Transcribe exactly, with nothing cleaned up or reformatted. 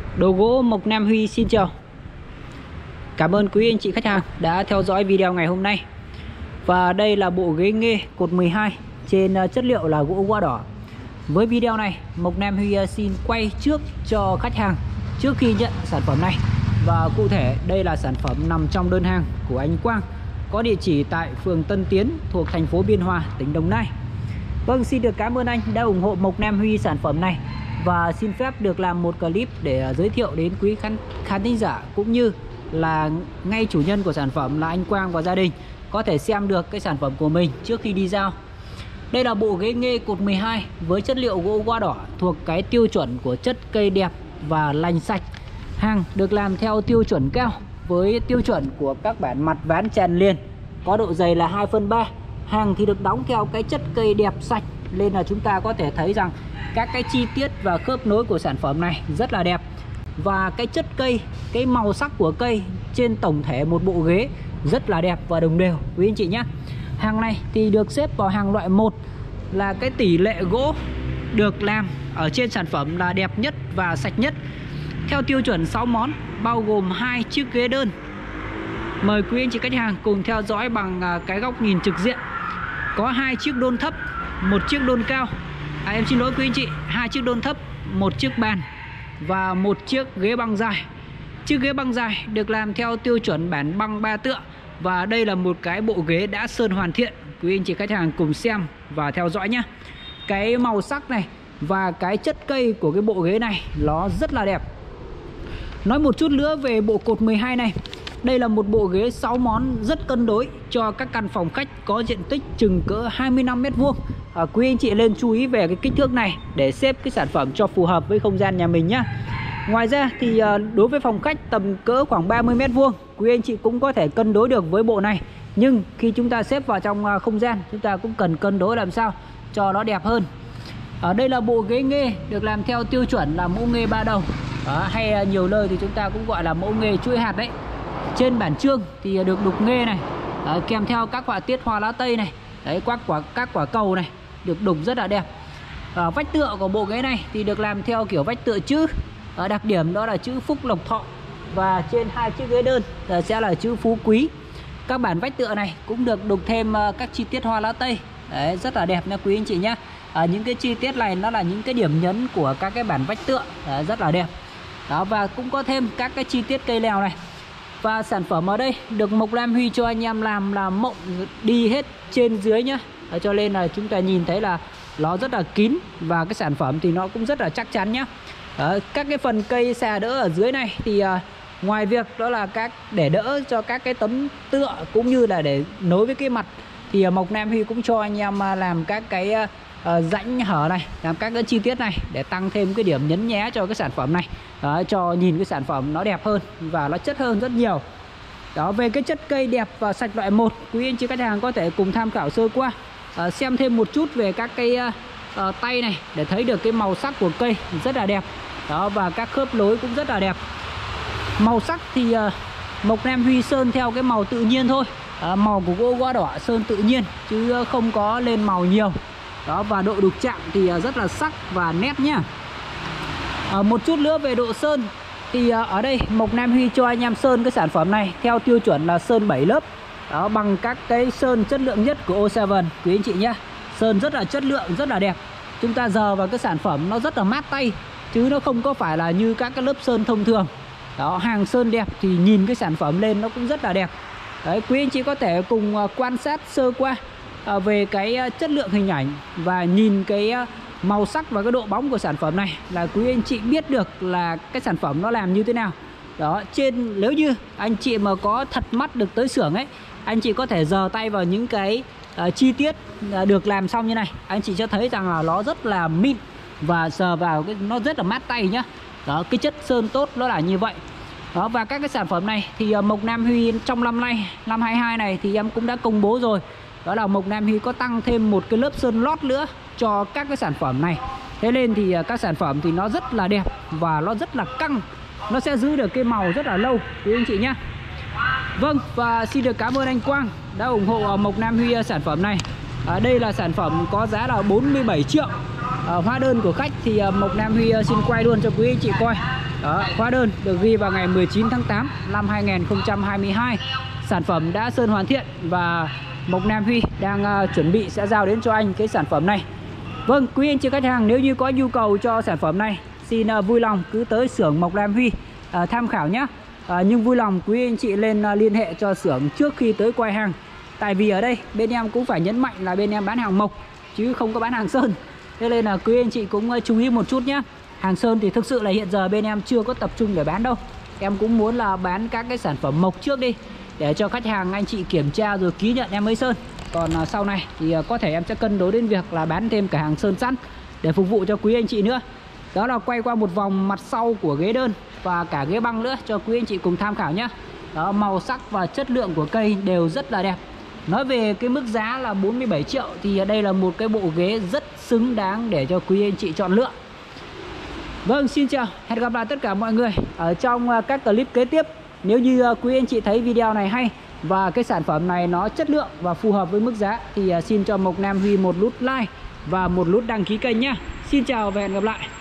Đồ gỗ Mộc Nam Huy xin chào. Cảm ơn quý anh chị khách hàng đã theo dõi video ngày hôm nay. Và đây là bộ ghế nghê cột mười hai trên chất liệu là gỗ goa đỏ. Với video này, Mộc Nam Huy xin quay trước cho khách hàng trước khi nhận sản phẩm này. Và cụ thể đây là sản phẩm nằm trong đơn hàng của anh Quang, có địa chỉ tại phường Tân Tiến thuộc thành phố Biên Hòa, tỉnh Đồng Nai. Vâng, xin được cảm ơn anh đã ủng hộ Mộc Nam Huy sản phẩm này. Và xin phép được làm một clip để giới thiệu đến quý khán, khán thính giả cũng như là ngay chủ nhân của sản phẩm là anh Quang và gia đình có thể xem được cái sản phẩm của mình trước khi đi giao. Đây là bộ ghế nghê cột mười hai với chất liệu gỗ goa đỏ thuộc cái tiêu chuẩn của chất cây đẹp và lành sạch. Hàng được làm theo tiêu chuẩn cao với tiêu chuẩn của các bản mặt ván tràn liền, có độ dày là hai phân ba. Hàng thì được đóng theo cái chất cây đẹp sạch, nên là chúng ta có thể thấy rằng các cái chi tiết và khớp nối của sản phẩm này rất là đẹp. Và cái chất cây, cái màu sắc của cây trên tổng thể một bộ ghế rất là đẹp và đồng đều quý anh chị nhé. Hàng này thì được xếp vào hàng loại một, là cái tỷ lệ gỗ được làm ở trên sản phẩm là đẹp nhất và sạch nhất. Theo tiêu chuẩn sáu món, bao gồm hai chiếc ghế đơn. Mời quý anh chị khách hàng cùng theo dõi bằng cái góc nhìn trực diện. Có hai chiếc đôn thấp, một chiếc đôn cao. À, em xin lỗi quý anh chị, hai chiếc đôn thấp, một chiếc bàn và một chiếc ghế băng dài. Chiếc ghế băng dài được làm theo tiêu chuẩn bản băng ba tựa. Và đây là một cái bộ ghế đã sơn hoàn thiện. Quý anh chị khách hàng cùng xem và theo dõi nhé. Cái màu sắc này và cái chất cây của cái bộ ghế này nó rất là đẹp. Nói một chút nữa về bộ cột mười hai này. Đây là một bộ ghế sáu món rất cân đối cho các căn phòng khách có diện tích chừng cỡ hai mươi lăm mét vuông. À, quý anh chị nên chú ý về cái kích thước này để xếp cái sản phẩm cho phù hợp với không gian nhà mình nhé. Ngoài ra thì à, đối với phòng khách tầm cỡ khoảng ba mươi mét vuông, quý anh chị cũng có thể cân đối được với bộ này. Nhưng khi chúng ta xếp vào trong không gian, chúng ta cũng cần cân đối làm sao cho nó đẹp hơn. Ở đây là bộ ghế nghê được làm theo tiêu chuẩn là mẫu nghê ba đầu. Đó, hay nhiều nơi thì chúng ta cũng gọi là mẫu nghê chuỗi hạt đấy. Trên bản chương thì được đục nghê này, đấy, kèm theo các họa tiết hoa lá tây này, đấy, các quả các quả cầu này được đục rất là đẹp. À, vách tựa của bộ ghế này thì được làm theo kiểu vách tựa chữ. À, đặc điểm đó là chữ Phúc Lộc Thọ. Và trên hai chiếc ghế đơn sẽ là chữ Phú Quý. Các bản vách tựa này cũng được đục thêm các chi tiết hoa lá tây. Đấy, rất là đẹp nha quý anh chị nhé. À, những cái chi tiết này nó là những cái điểm nhấn của các cái bản vách tựa. Đấy, rất là đẹp. Đó, và cũng có thêm các cái chi tiết cây leo này. Và sản phẩm ở đây được Mộc Nam Huy cho anh em làm là mộng đi hết trên dưới nhá. Đó, cho nên là chúng ta nhìn thấy là nó rất là kín. Và cái sản phẩm thì nó cũng rất là chắc chắn nhá. Đó, các cái phần cây xà đỡ ở dưới này thì à, ngoài việc đó là các để đỡ cho các cái tấm tựa cũng như là để nối với cái mặt, thì à, Mộc Nam Huy cũng cho anh em à, làm các cái à, rãnh hở này, làm các cái chi tiết này để tăng thêm cái điểm nhấn nhé cho cái sản phẩm này. Đó, cho nhìn cái sản phẩm nó đẹp hơn và nó chất hơn rất nhiều. Đó, về cái chất cây đẹp và sạch loại một, quý anh chị khách hàng có thể cùng tham khảo sơ qua, à, xem thêm một chút về các cái à, à, tay này để thấy được cái màu sắc của cây rất là đẹp. Đó, và các khớp nối cũng rất là đẹp. Màu sắc thì à, Mộc Nam Huy sơn theo cái màu tự nhiên thôi. À, màu của gỗ goa đỏ sơn tự nhiên chứ không có lên màu nhiều. Đó, và độ đục chạm thì rất là sắc và nét nhá. À, một chút nữa về độ sơn thì à, ở đây Mộc Nam Huy cho anh em sơn cái sản phẩm này theo tiêu chuẩn là sơn bảy lớp. Đó, bằng các cái sơn chất lượng nhất của ô bảy quý anh chị nhé. Sơn rất là chất lượng, rất là đẹp. Chúng ta dờ vào cái sản phẩm nó rất là mát tay, chứ nó không có phải là như các cái lớp sơn thông thường. Đó, hàng sơn đẹp thì nhìn cái sản phẩm lên nó cũng rất là đẹp. Đấy, quý anh chị có thể cùng quan sát sơ qua à, về cái chất lượng hình ảnh và nhìn cái màu sắc và cái độ bóng của sản phẩm này là quý anh chị biết được là cái sản phẩm nó làm như thế nào. Đó, trên nếu như anh chị mà có thật mắt được tới xưởng ấy, anh chị có thể dờ tay vào những cái uh, chi tiết uh, được làm xong như này, anh chị sẽ thấy rằng là nó rất là mịn và sờ vào cái nó rất là mát tay nhá. Đó, cái chất sơn tốt nó là như vậy. Đó, và các cái sản phẩm này thì uh, Mộc Nam Huy trong năm nay, năm hai hai này thì em cũng đã công bố rồi. Đó là Mộc Nam Huy có tăng thêm một cái lớp sơn lót nữa cho các cái sản phẩm này. Thế nên thì uh, các sản phẩm thì nó rất là đẹp và nó rất là căng. Nó sẽ giữ được cái màu rất là lâu quý anh chị nhé. Vâng, và xin được cảm ơn anh Quang đã ủng hộ Mộc Nam Huy sản phẩm này. à, Đây là sản phẩm có giá là bốn mươi bảy triệu. uh, hóa đơn của khách thì uh, Mộc Nam Huy uh, xin quay luôn cho quý anh chị coi. Đó, hóa đơn được ghi vào ngày mười chín tháng tám năm hai nghìn không trăm hai mươi hai. Sản phẩm đã sơn hoàn thiện và Mộc Nam Huy đang uh, chuẩn bị sẽ giao đến cho anh cái sản phẩm này. Vâng, quý anh chị khách hàng nếu như có nhu cầu cho sản phẩm này, xin uh, vui lòng cứ tới xưởng Mộc Nam Huy uh, tham khảo nhé. uh, Nhưng vui lòng quý anh chị lên uh, liên hệ cho xưởng trước khi tới quay hàng. Tại vì ở đây bên em cũng phải nhấn mạnh là bên em bán hàng mộc chứ không có bán hàng sơn. Thế nên là quý anh chị cũng uh, chú ý một chút nhé. Hàng sơn thì thực sự là hiện giờ bên em chưa có tập trung để bán đâu. Em cũng muốn là bán các cái sản phẩm mộc trước đi, để cho khách hàng anh chị kiểm tra rồi ký nhận em mới sơn. Còn uh, sau này thì uh, có thể em sẽ cân đối đến việc là bán thêm cả hàng sơn sẵn để phục vụ cho quý anh chị nữa. Đó là quay qua một vòng mặt sau của ghế đơn và cả ghế băng nữa cho quý anh chị cùng tham khảo nhé. Đó, màu sắc và chất lượng của cây đều rất là đẹp. Nói về cái mức giá là bốn mươi bảy triệu thì đây là một cái bộ ghế rất xứng đáng để cho quý anh chị chọn lựa. Vâng, xin chào, hẹn gặp lại tất cả mọi người ở trong các clip kế tiếp. Nếu như quý anh chị thấy video này hay và cái sản phẩm này nó chất lượng và phù hợp với mức giá thì xin cho Mộc Nam Huy một nút like và một nút đăng ký kênh nhé. Xin chào và hẹn gặp lại.